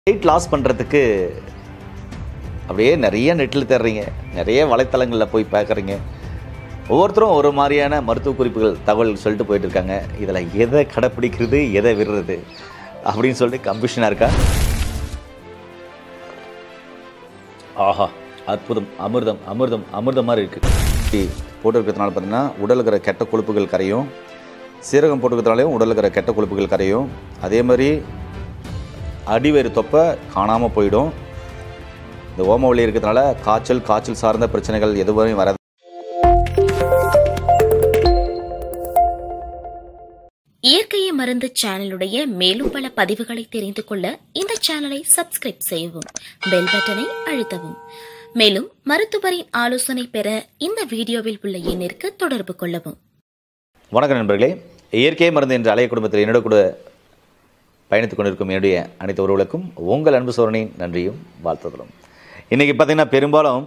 Weight loss பண்ணுறதுக்கு அப்படியே நிறைய நெட்டில் தேடுறீங்க, நிறைய வலைத்தளங்களில் போய் பார்க்குறீங்க. ஒவ்வொருத்தரும் ஒரு மாதிரியான மருத்துவ குறிப்புகள் தகவல் சொல்லிட்டு போயிட்டு இருக்காங்க. இதில் எதை கடைப்பிடிக்கிறது, எதை விடுறது அப்படின்னு சொல்லிட்டு கன்ஃபியூஷனாக இருக்கா? ஆஹா, அற்புதம், அமிர்தம் அமிர்தம் அமிர்தம் மாதிரி இருக்குது. போட்டு இருக்கிறதுனால பார்த்தீங்கன்னா உடல் இருக்கிற கெட்ட கொழுப்புகள் கரையும். சீரகம் போட்டுக்கிறதுனாலையும் உடல் இருக்கிற கெட்ட கொழுப்புகள் கரையும். அதே மாதிரி அடிவயிறு தொப்பை காணாமல் போயிடும். இந்த ஓமவலி இருக்கிறதுனால காய்ச்சல் சார்ந்த பிரச்சனைகள் எதுவும் வராது. இயற்கையை மருந்து சேனலுடைய மேலும் பல பதிவுகளை தெரிந்து கொள்ள இந்த சேனலை சப்ஸ்கிரைப் செய்யவும், பெல் பட்டனை அழுத்தவும். மேலும் மருத்துவரின் ஆலோசனை பெற இந்த வீடியோவில் உள்ள எண்ணிற்கு தொடர்பு கொள்ளவும். வணக்கம் நண்பர்களே, இயற்கையை மருந்து என்ற அலைய குடும்பத்தில் என்னோட கூட பயணித்துக் கொண்டிருக்கும் என்னுடைய அனைத்து உறவுகளுக்கும் உங்கள் அன்பு சோழனின் நன்றியும் வாழ்த்துதலும். இன்றைக்கி பார்த்திங்கன்னா பெரும்பாலும்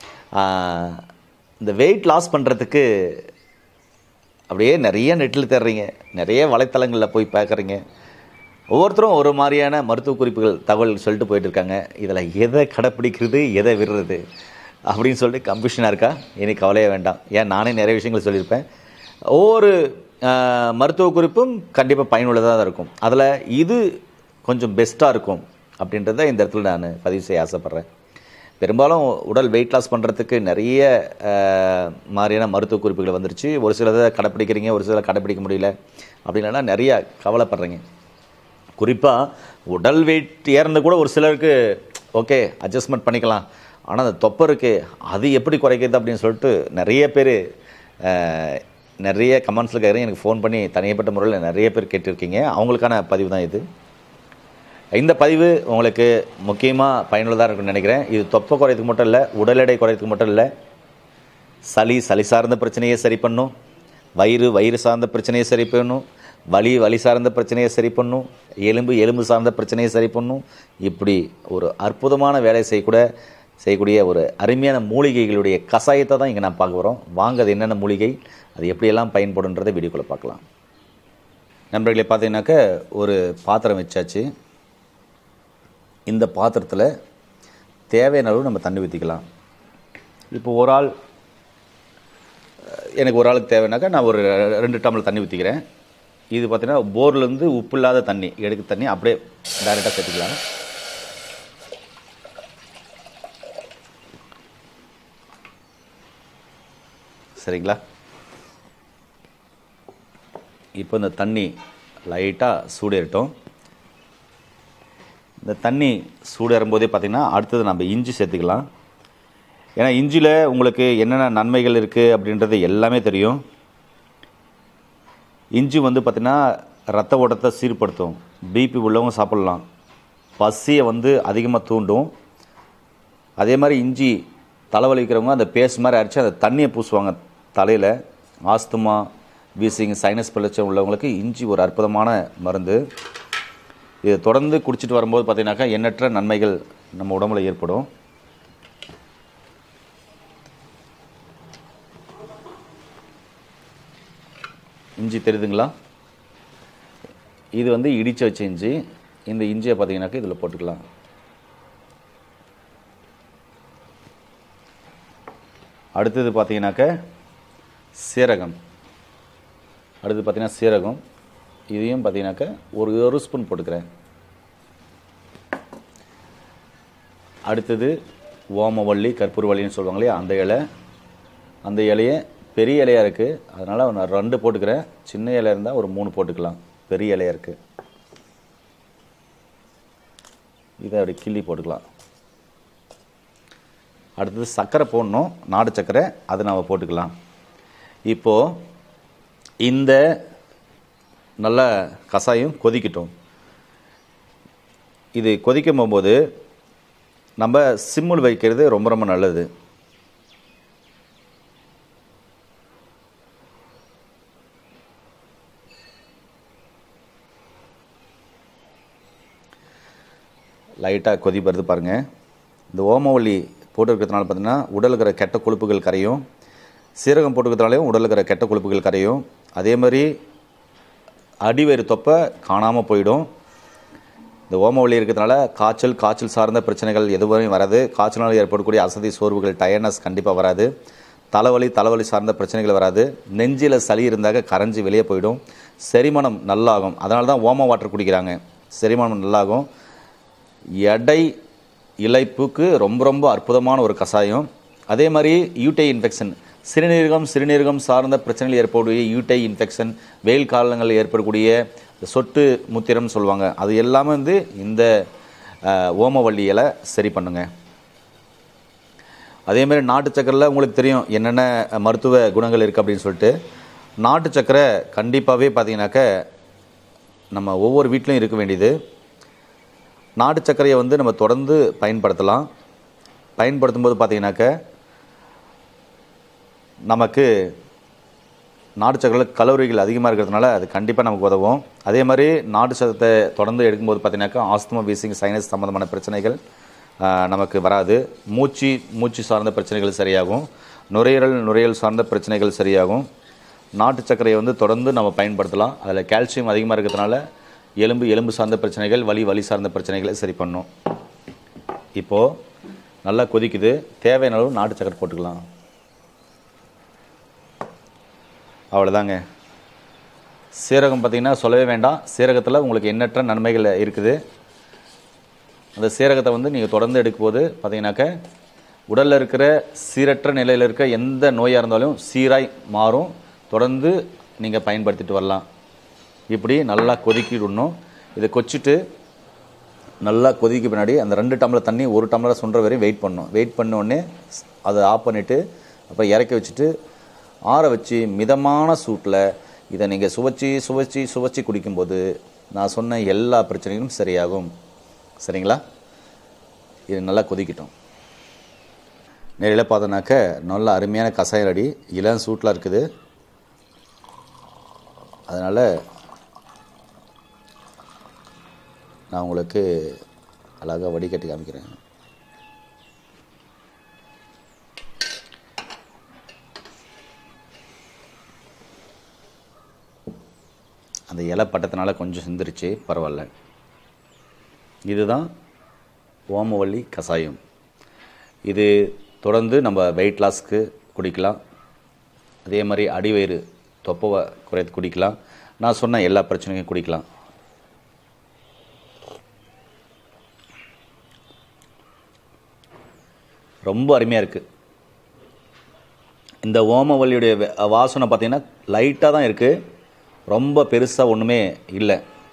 இந்த வெயிட் லாஸ் பண்ணுறதுக்கு அப்படியே நிறைய நெட்டில் தேடுறீங்க, நிறைய வலைத்தளங்களில் போய் பார்க்குறீங்க. ஒவ்வொருத்தரும் ஒரு மாதிரியான மருத்துவ குறிப்புகள் தகவல் சொல்லிட்டு போயிட்டு இருக்காங்க. இதில் எதை கடைப்பிடிக்கிறது, எதை விடுறது அப்படின்னு சொல்லிட்டு கன்ஃபியூஷனாக இருக்கா? எனக்கு கவலையே வேண்டாம். ஏன் நானே நிறைய விஷயங்கள் சொல்லியிருப்பேன். ஒவ்வொரு மருத்துவ குறிப்பும் கண்டிப்பாக பயனுள்ளதாக தான் இருக்கும். அதில் இது கொஞ்சம் பெஸ்ட்டாக இருக்கும் அப்படின்றத இந்த இடத்துல நான் பதிவு செய்ய ஆசைப்பட்றேன். பெரும்பாலும் உடல் வெயிட் லாஸ் பண்ணுறதுக்கு நிறைய மாதிரியான மருத்துவ குறிப்புகள் வந்துருச்சு. ஒரு சிலதை கடைப்பிடிக்கிறீங்க, ஒரு சிலதை கடைப்பிடிக்க முடியல அப்படின்னா நிறையா கவலைப்படுறீங்க. குறிப்பாக உடல் வெயிட் ஏறினது கூட ஒரு சிலருக்கு ஓகே அட்ஜஸ்ட்மெண்ட் பண்ணிக்கலாம், ஆனால் அந்த தொப்பை இருக்குது அது எப்படி குறைக்கிறது அப்படின்னு சொல்லிட்டு நிறைய பேர் நிறைய கமெண்ட்ஸில் கேட்குறீங்க. எனக்கு ஃபோன் பண்ணி தனிப்பட்ட முறையில் நிறைய பேர் கேட்டிருக்கீங்க. அவங்களுக்கான பதிவு தான் இது. இந்த பதிவு உங்களுக்கு முக்கியமாக பயனுள்ளதாக இருக்குன்னு நினைக்கிறேன். இது தொப்பை குறையத்துக்கு மட்டும் இல்லை, உடல் எடை குறையத்துக்கு மட்டும் இல்லை, சளி சார்ந்த பிரச்சனையை சரி பண்ணும், வயிறு சார்ந்த பிரச்சனையை சரி பண்ணும், வலி சார்ந்த பிரச்சனையை சரி பண்ணும், எலும்பு சார்ந்த பிரச்சனையை சரி பண்ணும். இப்படி ஒரு அற்புதமான வேலை செய்யக்கூடிய ஒரு அருமையான மூலிகைகளுடைய கஷாயத்தை தான் இங்கே நான் பார்க்க போகிறோம். வாங்க, அது என்னென்ன மூலிகை, அது எப்படியெல்லாம் பயன்படுன்றதை வீடியோக்குள்ளே பார்க்கலாம். நண்பர்களே, பார்த்தீங்கன்னாக்க ஒரு பாத்திரம் வச்சாச்சு. இந்த பாத்திரத்தில் தேவையான அளவு நம்ம தண்ணி ஊற்றிக்கலாம். இப்போ எனக்கு ஒரு ஆளுக்கு தேவைன்னாக்கா நான் ஒரு 2 டம்ளர் தண்ணி ஊற்றிக்கிறேன். இது பார்த்தீங்கன்னா போர்லேருந்து உப்பு இல்லாத தண்ணி எடுக்க தண்ணி அப்படியே டைரெக்டாக சேர்த்துக்கலாம். சரிங்களா? இப்போ இந்த தண்ணி லைட்டாக சூடேறட்டும். இந்த தண்ணி சூடேறும் போதே பார்த்திங்கன்னா அடுத்தது நம்ம இஞ்சி சேர்த்துக்கலாம். ஏன்னா இஞ்சியில் உங்களுக்கு என்னென்ன நன்மைகள் இருக்குது அப்படின்றது எல்லாமே தெரியும். இஞ்சி வந்து பார்த்திங்கன்னா ரத்த ஓட்டத்தை சீர்படுத்தும். பிபி உள்ளவங்க சாப்பிட்லாம். பசியை வந்து அதிகமாக தூண்டும். அதே மாதிரி இஞ்சி தலைவலிக்கிறவங்க அந்த பேஸ்ட் மாதிரி அரைச்சி அந்த தண்ணியை பூசுவாங்க தலையில். ஆஸ்துமா, வீசிங், சைனஸ் பிரச்சனை உள்ளவங்களுக்கு இஞ்சி ஒரு அற்புதமான மருந்து. இதை தொடர்ந்து குடிச்சிட்டு வரும்போது பார்த்தீங்கன்னாக்கா எண்ணற்ற நன்மைகள் நம்ம உடம்புல ஏற்படும். இஞ்சி தெரியுதுங்களா? இது வந்து இடித்து வச்ச இஞ்சி. இந்த இஞ்சியை பார்த்தீங்கன்னாக்கா இதில் போட்டுக்கலாம். அடுத்தது பார்த்தீங்கன்னாக்க சீரகம். இதையும் பார்த்தீங்கன்னாக்க ஒரு ஸ்பூன் போட்டுக்கிறேன். அடுத்தது ஓமவல்லி, கற்பூரவல்லின்னு சொல்லுவாங்க இல்லையா, அந்த இலையை பெரிய இலையாக இருக்குது, அதனால் நான் 2 போட்டுக்கிறேன். சின்ன இலையாக இருந்தால் ஒரு 3 போட்டுக்கலாம். பெரிய இலையாக இருக்குது, இதை அப்படி கிள்ளி போட்டுக்கலாம். அடுத்தது சர்க்கரை போடணும், நாட்டு சர்க்கரை, அதை நம்ம போட்டுக்கலாம். இப்போது இந்த நல்ல கஷாயம் கொதிக்கட்டும். இது கொதிக்கும் போகும்போது நம்ம சிம்மில் வைக்கிறது ரொம்ப ரொம்ப நல்லது. லைட்டாக கொதி வருது பாருங்கள். இந்த ஓமவல்லி போட்டு இருக்கிறதுனால பார்த்தீங்கன்னா உடல் இருக்கிற கெட்ட கொழுப்புகள் கரையும். சீரகம் போட்டுக்கிறதுனாலையும் உடல் இருக்கிற கெட்ட கொழுப்புகள் கரையும். அதே மாதிரி அடிவயிறு தொப்பை காணாமல் போயிடும். இந்த ஓமவல்லி இருக்கிறதுனால காய்ச்சல் சார்ந்த பிரச்சனைகள் எதுவும் வராது. காய்ச்சலால் ஏற்படக்கூடிய அசதி, சோர்வுகள், டயர்னஸ் கண்டிப்பாக வராது. தலைவலி சார்ந்த பிரச்சனைகள் வராது. நெஞ்சில் சளி இருந்தாக்க கரைஞ்சி வெளியே போயிடும். செரிமானம் நல்லாகும். அதனால தான் ஓம வாட்டர் குடிக்கிறாங்க. செரிமானம் நல்லாகும். எடை இழைப்புக்கு ரொம்ப அற்புதமான ஒரு கஷாயம். அதே மாதிரி யூடை இன்ஃபெக்ஷன், சிறுநீரகம் சார்ந்த பிரச்சனைகள் ஏற்படக்கூடிய யூடை இன்ஃபெக்ஷன், வெயில் காலங்களில் ஏற்படக்கூடிய சொட்டு முத்திரம் சொல்லுவாங்க, அது எல்லாமே வந்து இந்த ஓமவல்லி இலை சரி பண்ணுங்க. அதேமாதிரி நாட்டு சக்கரையில் உங்களுக்கு தெரியும் என்னென்ன மருத்துவ குணங்கள் இருக்குது அப்படின்னு சொல்லிட்டு. நாட்டு சக்கரை கண்டிப்பாகவே பார்த்தீங்கன்னாக்க நம்ம ஒவ்வொரு வீட்லையும் இருக்க வேண்டியது. நாட்டு சர்க்கரையை வந்து நம்ம தொடர்ந்து பயன்படுத்தலாம். பயன்படுத்தும் போது பார்த்தீங்கன்னாக்க நமக்கு நாட்டு சர்க்கரையில் கலோரிகள் அதிகமாக இருக்கிறதுனால அது கண்டிப்பாக நமக்கு உதவும். அதே மாதிரி நாட்டு சர்க்கரை தொடர்ந்து எடுக்கும்போது பார்த்தீங்கன்னாக்கா ஆஸ்துமா, வீசிங், சைனஸ் சம்மந்தமான பிரச்சனைகள் நமக்கு வராது. மூச்சு சார்ந்த பிரச்சனைகள் சரியாகும். நுரையீரல் சார்ந்த பிரச்சனைகள் சரியாகும். நாட்டு சர்க்கரையை வந்து தொடர்ந்து நம்ம பயன்படுத்தலாம். அதில் கால்சியம் அதிகமாக இருக்கிறதுனால எலும்பு சார்ந்த பிரச்சனைகள், வலி சார்ந்த பிரச்சனைகளை சரி பண்ணும். இப்போது நல்லா கொதிக்குது. தேவையான அளவு நாட்டு சர்க்கரை போட்டுக்கலாம். அவ்வளோதாங்க. சீரகம் பார்த்திங்கன்னா சொல்லவே வேண்டாம். சீரகத்தில் உங்களுக்கு எண்ணற்ற நன்மைகள் இருக்குது. அந்த சீரகத்தை வந்து நீங்கள் தொடர்ந்து எடுக்கும்போது பார்த்தீங்கன்னாக்க உடலில் இருக்கிற சீரற்ற நிலையில் இருக்க எந்த நோயாக இருந்தாலும் சீராய் மாறும். தொடர்ந்து நீங்கள் பயன்படுத்திட்டு வரலாம். இப்படி நல்லா கொதிக்கிடணும். இதை கொச்சிட்டு நல்லா கொதிக்க பின்னாடி அந்த 2 டம்ளர் தண்ணி 1 டம்ளர் சுண்டுற வரையும் வெயிட் பண்ணணும். வெயிட் பண்ணோடனே அதை ஆஃப் பண்ணிவிட்டு அப்புறம் இறக்கி வச்சுட்டு ஆற வச்சு மிதமான சூட்டில் இதை நீங்கள் சுவைச்சி குடிக்கும்போது நான் சொன்ன எல்லா பிரச்சனைகளும் சரியாகும். சரிங்களா? இது நல்லா கொதிக்கட்டும். நேரில் பார்த்தோன்னாக்க நல்ல அருமையான கஷாயம் ரெடி. இளம் சூட்டில் இருக்குது. அதனால் நான் உங்களுக்கு அழகாக வடிகட்டி காமிக்கிறேன். அந்த இலை பட்டத்தினால கொஞ்சம் சிந்திருச்சு, பரவாயில்ல. இதுதான் ஓமவல்லி கஷாயம். இது தொடர்ந்து நம்ம வெயிட் லாஸ்க்கு குடிக்கலாம். அதே மாதிரி அடிவயிறு தொப்பை குறைத்து குடிக்கலாம். நான் சொன்ன எல்லா பிரச்சனையும் குடிக்கலாம். ரொம்ப அருமையாக இருக்குது. இந்த ஓமவல்லியுடைய வாசனை பார்த்திங்கன்னா லைட்டாக தான் இருக்குது. ரொம்ப பெருசாக ஒன்றுமே இல்லை.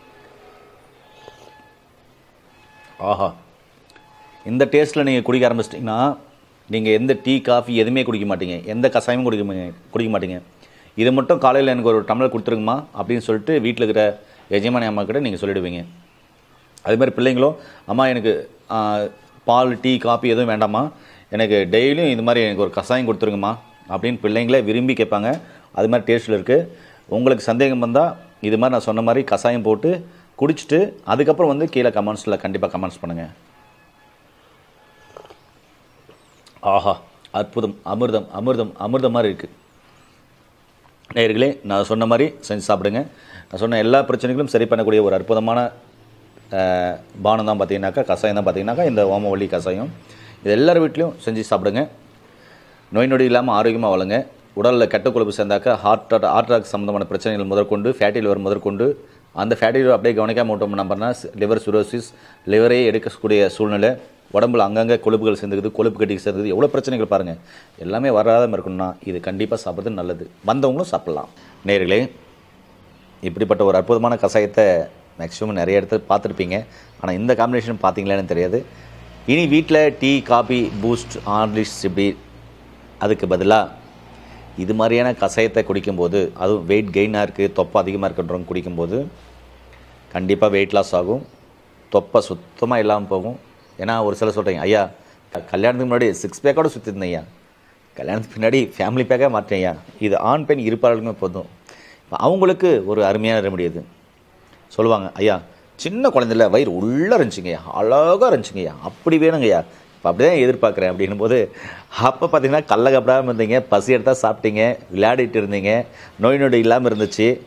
ஆஹா, இந்த டேஸ்ட்டில் நீங்கள் குடிக்க ஆரம்பிச்சிட்டிங்கன்னா நீங்கள் எந்த டீ, காஃபி எதுவுமே குடிக்க மாட்டீங்க. எந்த கஷாயமும் குடிக்க மாட்டீங்க. இது மட்டும் காலையில் எனக்கு ஒரு டம்ளர் கொடுத்துருங்கம்மா அப்படின்னு சொல்லிட்டு வீட்டில் இருக்கிற எஜமானி அம்மா கிட்ட நீங்கள் சொல்லிவிடுவீங்க. அதுமாதிரி பிள்ளைங்களும், அம்மா எனக்கு பால், டீ, காஃபி எதுவும் வேண்டாம்மா, எனக்கு டெய்லியும் இது மாதிரி எனக்கு ஒரு கஷாயம் கொடுத்துருங்கம்மா அப்படின்னு பிள்ளைங்களே விரும்பி கேட்பாங்க. அது மாதிரி டேஸ்ட்டில் இருக்குது. உங்களுக்கு சந்தேகம் வந்தால் இது மாதிரி நான் சொன்ன மாதிரி கஷாயம் போட்டு குடிச்சிட்டு அதுக்கப்புறம் வந்து கீழே கமெண்ட்ஸில் கண்டிப்பாக கமெண்ட்ஸ் பண்ணுங்கள். ஆஹா, அற்புதம், அமிர்தம் மாதிரி இருக்குது. நேயர்களே, நான் சொன்ன மாதிரி செஞ்சு சாப்பிடுங்க. நான் சொன்ன எல்லா பிரச்சனைகளும் சரி பண்ணக்கூடிய ஒரு அற்புதமான பானம் தான் பார்த்தீங்கன்னாக்கா, கஷாயம் தான் பார்த்தீங்கன்னாக்கா இந்த ஓமவல்லி கஷாயம். இது எல்லார் வீட்லேயும் செஞ்சு சாப்பிடுங்க. நோய் நொடி இல்லாமல் ஆரோக்கியமாக வளங்க. உடலில் கெட்ட கொழுப்பு சேர்ந்தாக்கா ஹார்ட் அட்டாக் சம்மந்தமான பிரச்சனைகள் முதற்கொண்டு, ஃபேட்டி லிவர் முதற்கொண்டு, அந்த ஃபேட்டி லிவர் அப்படியே கவனிக்காமல் விட்டோம் நம்பர்னா லிவர் சிரோசிஸ், லிவரே எடுக்கக்கூடிய சூழ்நிலை, உடம்புல அங்கங்கே கொழுப்புகள் சேர்ந்துக்குது, கொழுப்பு கட்டி சேர்ந்துக்குது, எவ்வளோ பிரச்சனைகள் பாருங்கள். எல்லாமே வராமல் இருக்கணும்னா இது கண்டிப்பாக சாப்பிட்றது நல்லது. வந்தவங்களும் சாப்பிட்லாம். நேயர்களே, இப்படிப்பட்ட ஒரு அற்புதமான கஷாயத்தை மேக்ஸிமம் நிறைய இடத்துல பார்த்துருப்பீங்க. ஆனால் இந்த காம்பினேஷன் பார்த்தீங்களான்னு தெரியாது. இனி வீட்டில் டீ, காபி, பூஸ்ட், ஹார்லிக்ஸ் இப்படி அதுக்கு பதிலாக இது மாதிரியான கஷாயத்தை குடிக்கும்போது, அதுவும் வெயிட் கெயினாக இருக்குது, தொப்பை அதிகமாக இருக்குன்றவங்க குடிக்கும்போது கண்டிப்பாக வெயிட் லாஸ் ஆகும். தொப்பை சுத்தமாக இல்லாமல் போகும். ஏன்னா ஒரு சில சொல்கிறீங்க, ஐயா கல்யாணத்துக்கு முன்னாடி 6 பேக்கோடு சுற்றிருந்தேன் ஐயா, கல்யாணத்துக்கு பின்னாடி ஃபேமிலி பேக்காக மாற்றேன் ஐயா. இது ஆண் பெண் இருப்பாளர்களுமே போதும். இப்போ அவங்களுக்கு ஒரு அருமையான ரெமடி அது சொல்லுவாங்க. ஐயா சின்ன குழந்தைல வயிறு உள்ளே இருந்துச்சுங்கய்யா, அழகாக இருந்துச்சுங்கய்யா, அப்படி வேணுங்கய்யா, இப்போ அப்படி தான் எதிர்பார்க்குறேன் அப்படின்னும் போது, அப்போ பார்த்தீங்கன்னா கள்ள கப்படாமல் இருந்தீங்க, பசி எடுத்தால் சாப்பிட்டீங்க, விளையாடிட்டு இருந்தீங்க, நோய் நொடி இல்லாமல் இருந்துச்சு,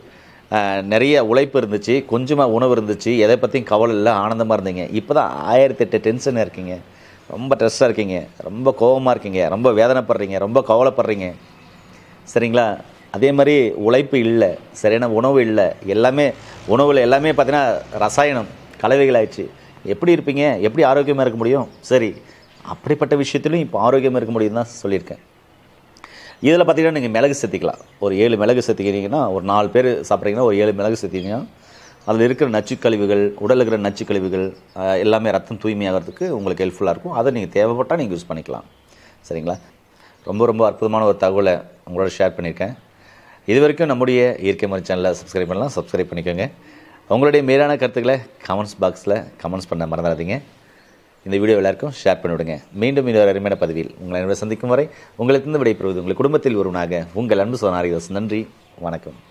நிறைய உழைப்பு இருந்துச்சு, கொஞ்சமாக உணவு இருந்துச்சு, எதை பற்றியும் கவலை இல்லை, ஆனந்தமாக இருந்தீங்க. இப்போ தான் 1008 டென்ஷனாக இருக்கீங்க, ரொம்ப ஸ்ட்ரெஸ்ஸாக இருக்கீங்க, ரொம்ப கோபமாக இருக்கீங்க, ரொம்ப வேதனைப்படுறீங்க, ரொம்ப கவலைப்படுறீங்க. சரிங்களா? அதே மாதிரி உழைப்பு இல்லை, சரியான உணவு இல்லை, எல்லாமே உணவில் எல்லாமே பார்த்தீங்கன்னா ரசாயனம் கலவைகள் ஆயிடுச்சு. எப்படி இருப்பீங்க? எப்படி ஆரோக்கியமாக இருக்க முடியும்? சரி, அப்படிப்பட்ட விஷயத்துலையும் இப்போ ஆரோக்கியமாக இருக்க முடியும் தான் சொல்லியிருக்கேன். இதில் பார்த்தீங்கன்னா நீங்கள் மிளகு சேர்த்திக்கலாம். ஒரு 7 மிளகு சேர்த்திக்கிறீங்கன்னா, ஒரு 4 பேர் சாப்பிட்றீங்கன்னா ஒரு 7 மிளகு சேர்த்திங்கன்னா அதில் இருக்கிற நச்சுக்கழிவுகள், உடலில் இருக்கிற நச்சுக்கழிவுகள் எல்லாமே ரத்தம் தூய்மையாகிறதுக்கு உங்களுக்கு ஹெல்ப்ஃபுல்லாக இருக்கும். அதை நீங்கள் தேவைப்பட்டால் நீங்கள் யூஸ் பண்ணிக்கலாம். சரிங்களா? ரொம்ப ரொம்ப அற்புதமான ஒரு தகவலை உங்களோட ஷேர் பண்ணியிருக்கேன். இது வரைக்கும் நம்முடைய இயற்கை மருந்து சேனலை சப்ஸ்கிரைப் பண்ணலாம், சப்ஸ்கிரைப் பண்ணிக்கோங்க. உங்களுடைய மேலான கருத்துக்களை கமெண்ட்ஸ் பாக்ஸில் கமெண்ட்ஸ் பண்ண மறந்துடாதீங்க. இந்த வீடியோ எல்லாருக்கும் ஷேர் பண்ணிவிடுங்க. மீண்டும் இன்னொரு அருமையான பதிவில் உங்களை சந்திக்கும் வரை உங்களுக்கு விடைபெறுவது உங்கள் குடும்பத்தில் ஒருவனாக உங்கள் அன்பு சோனாரிதாஸ். நன்றி, வணக்கம்.